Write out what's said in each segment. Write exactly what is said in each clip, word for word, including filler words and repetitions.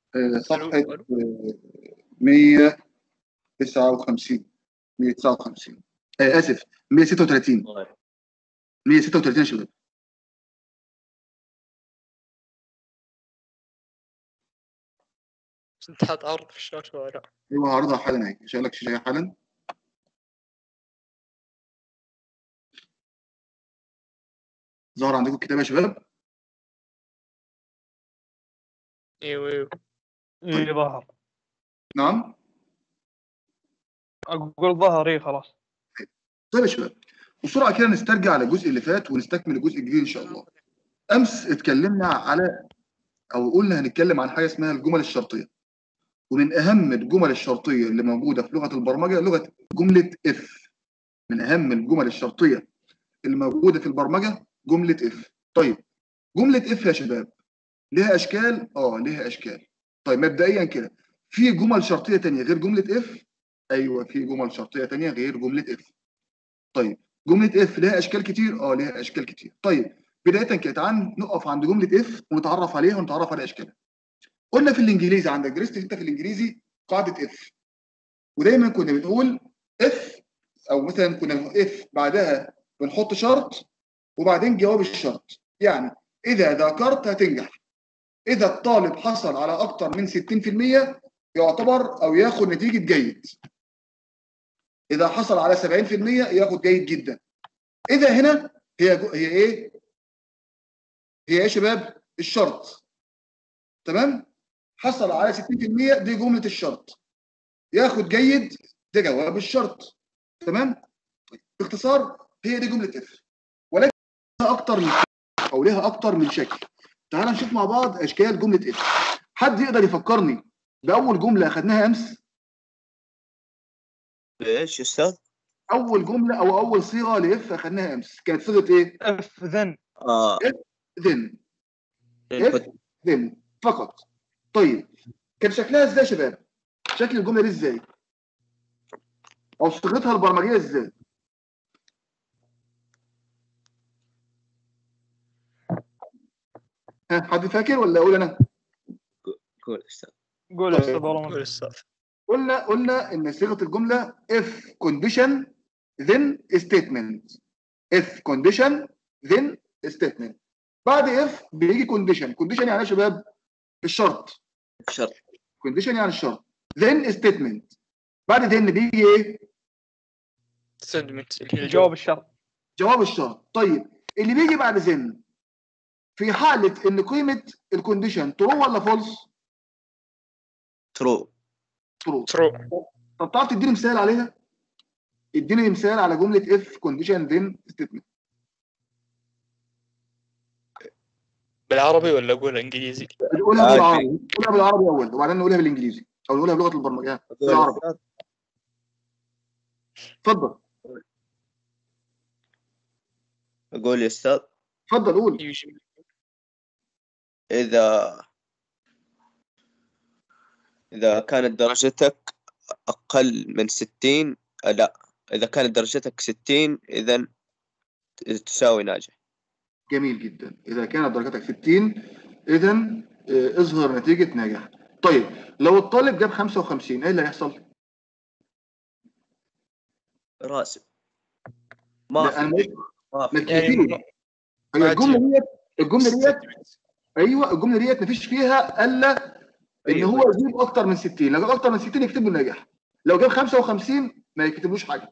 آه، صفحة مية وتسعة وخمسين مية وتسعة وخمسين آه آسف مية وستة وتلاتين مية وستة وتلاتين يا شباب. بس انت حاط عرض في الشاشة ولا لا؟ ايوه هعرضها حالا اهي، شغال لك شاشة حالا. ظهر عندكم الكتاب يا شباب؟ ايوه ايوه اي ظهر. نعم اقول ظهر اي خلاص. طيب يا شباب، بسرعة كده نسترجع على الجزء اللي فات ونستكمل الجزء الجديد إن شاء الله. أمس اتكلمنا على أو قلنا هنتكلم عن حاجة اسمها الجمل الشرطية، ومن أهم الجمل الشرطية اللي موجودة في لغة البرمجة لغة جملة إف. من أهم الجمل الشرطية اللي موجودة في البرمجة جملة إف. طيب جملة إف يا شباب ليها أشكال؟ آه ليها أشكال. طيب مبدئيا كده، في جمل شرطية تانية غير جملة إف؟ أيوه في جمل شرطية تانية غير جملة إف. طيب جملة اف ليها اشكال كتير؟ اه ليها اشكال كتير. طيب بداية كده تعال نقف عند جملة اف ونتعرف عليها ونتعرف على اشكالها. قلنا في الانجليزي، عندك درست انت في الانجليزي قاعدة اف، ودايما كنا بنقول اف، او مثلا كنا اف بعدها بنحط شرط وبعدين جواب الشرط. يعني اذا ذاكرت هتنجح، اذا الطالب حصل على اكتر من ستين في المية يعتبر او ياخد نتيجة جيد، اذا حصل على سبعين في المية ياخد جيد جدا. اذا هنا هي جو... هي ايه؟ هي ايه يا شباب؟ الشرط. تمام؟ حصل على ستين في المية دي جمله الشرط، ياخد جيد ده جواب الشرط. تمام؟ باختصار هي دي جمله اف، ولكن لها اكتر من او لها اكتر من شكل. تعال نشوف مع بعض اشكال جمله اف. حد يقدر يفكرني باول جمله اخذناها امس؟ ايش يا استاذ؟ اول جمله او اول صيغه لاف اخذناها امس كانت صيغه ايه؟ اف ذن. اه اف ذن. اف ذن فقط. طيب كان شكلها ازاي يا شباب؟ شكل الجمله دي ازاي؟ او صيغتها البرمجيه ازاي؟ ها حد فاكر ولا اقول انا؟ قول استاذ. قول يا استاذ والله. قول استاذ. قلنا قلنا ان صيغه الجمله if condition then statement. if condition then statement. بعد if بيجي condition. condition يعني ايه يا شباب؟ الشرط. الشرط. condition يعني الشرط. then statement. بعد then بيجي ايه؟ statement اللي هي جواب الشرط. جواب الشرط. طيب اللي بيجي بعد then في حاله ان قيمه الكونديشن ترو ولا فولس؟ ترو. ترو. ترو. طب تعرف تديني مثال عليها؟ اديني مثال على جمله if condition then statement. بالعربي ولا اقولها انجليزي؟ نقولها بالعربي، نقولها بالعربي اول وبعدين نقولها بالانجليزي او نقولها بلغه البرمجه بالعربي. اتفضل. اقول يا استاذ. اتفضل قول. اذا اذا كانت درجتك اقل من ستين، لا اذا كانت درجتك ستين اذا تساوي ناجح. جميل جدا. اذا كانت درجتك ستين اذا اظهر نتيجه ناجح. طيب لو الطالب جاب خمسة وخمسين ايه اللي هيحصل؟ راسب. ما في ما في يعني هي الجمله ديت الجمله ديت ايوه الجمله ديت مفيش فيها الا ان أيوة. هو يجيب اكتر من ستين. لو جاب اكتر من ستين يكتب له ناجح، لو جاب خمسة وخمسين ما يكتبلوش حاجه.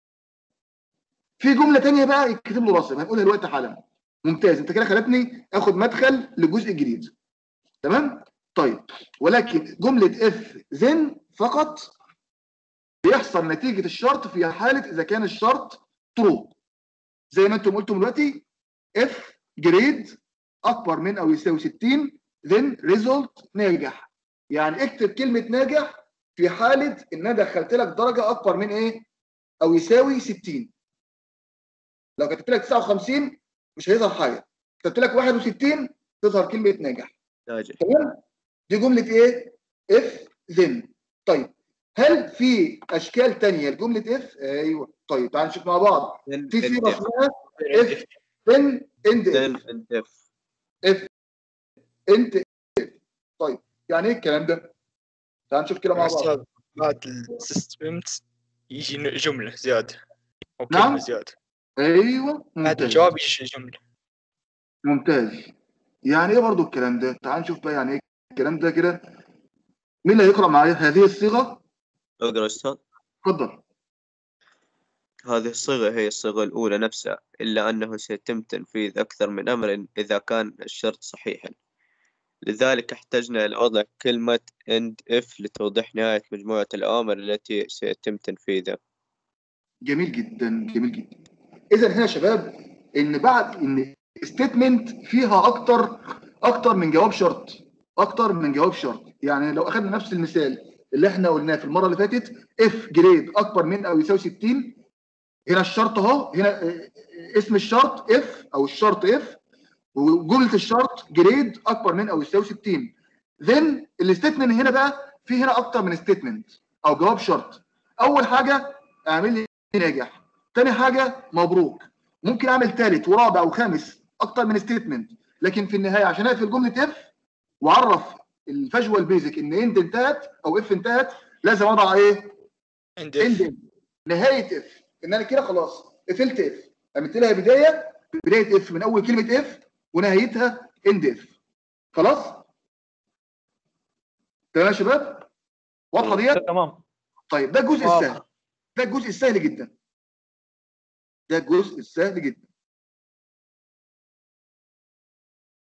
في جمله ثانيه بقى يكتب له راسب، هنقولها دلوقتي حالا. ممتاز، انت كده خلتني اخد مدخل للجزء الجديد. تمام؟ طيب ولكن جمله اف ذن فقط بيحصل نتيجه الشرط في حاله اذا كان الشرط ترو. زي ما انتم قلتم دلوقتي اف جريد اكبر من او يساوي ستين ذن ريزولت ناجح. يعني اكتب كلمه ناجح في حاله ان انا دخلت لك درجه اكبر من ايه؟ او يساوي ستين. لو كتبت لك تسعة وخمسين مش هيظهر حاجه، كتبت لك واحد وستين تظهر كلمه ناجح. ناجح. تمام؟ دي جمله ايه؟ اف ذن. طيب هل في اشكال ثانيه لجمله اف؟ ايوه. طيب تعال نشوف مع بعض. في صيغه اسمها اف ذن اند اف. اف انت. طيب يعني ايه الكلام ده؟ تعال نشوف كده مع بعض. أستاذ بعد السستمنت يجي جملة زيادة أو نعم. كلمة زيادة. ايوه بعد ممتاز الجواب يجي جملة. ممتاز. يعني ايه برضو الكلام ده؟ تعال نشوف بقى يعني ايه الكلام ده كده. مين اللي هيقرأ معايا هذه الصيغة؟ اقرأ أستاذ. اتفضل. هذه الصيغة هي الصيغة الأولى نفسها، إلا أنه سيتم تنفيذ أكثر من أمر إذا كان الشرط صحيحا. لذلك احتجنا إلى وضع كلمة end if لتوضيح نهاية مجموعة الأوامر التي سيتم تنفيذها. جميل جدا جميل جدا. اذا هنا يا شباب ان بعد ان ستيتمنت فيها اكتر اكتر من جواب شرط، اكتر من جواب شرط. يعني لو اخذنا نفس المثال اللي احنا قلناه في المره اللي فاتت، اف جريد اكبر من او يساوي ستين، هنا الشرط اهو، هنا اه، اسم الشرط اف او الشرط اف، وجمله الشرط جريد اكبر من او يساوي ستين. ذن الستيتمنت هنا بقى في هنا اكتر من ستيتمنت او جواب شرط. اول حاجه اعمل لي ناجح، تاني حاجه مبروك، ممكن اعمل ثالث ورابع وخامس اكتر من ستيتمنت، لكن في النهايه عشان اقفل جمله اف واعرف الفيجوال بيزك ان اند انتهت او اف انتهت، لازم اضع ايه؟ عند اند، نهايه اف. ان انا كده خلاص قفلت اف، عملت لها بدايه، بدايه اف من اول كلمه اف ونهايتها اند اف. خلاص تمام يا شباب؟ واضحه ديت؟ تمام. طيب ده الجزء واضح. السهل، ده الجزء السهل جدا، ده الجزء السهل جدا.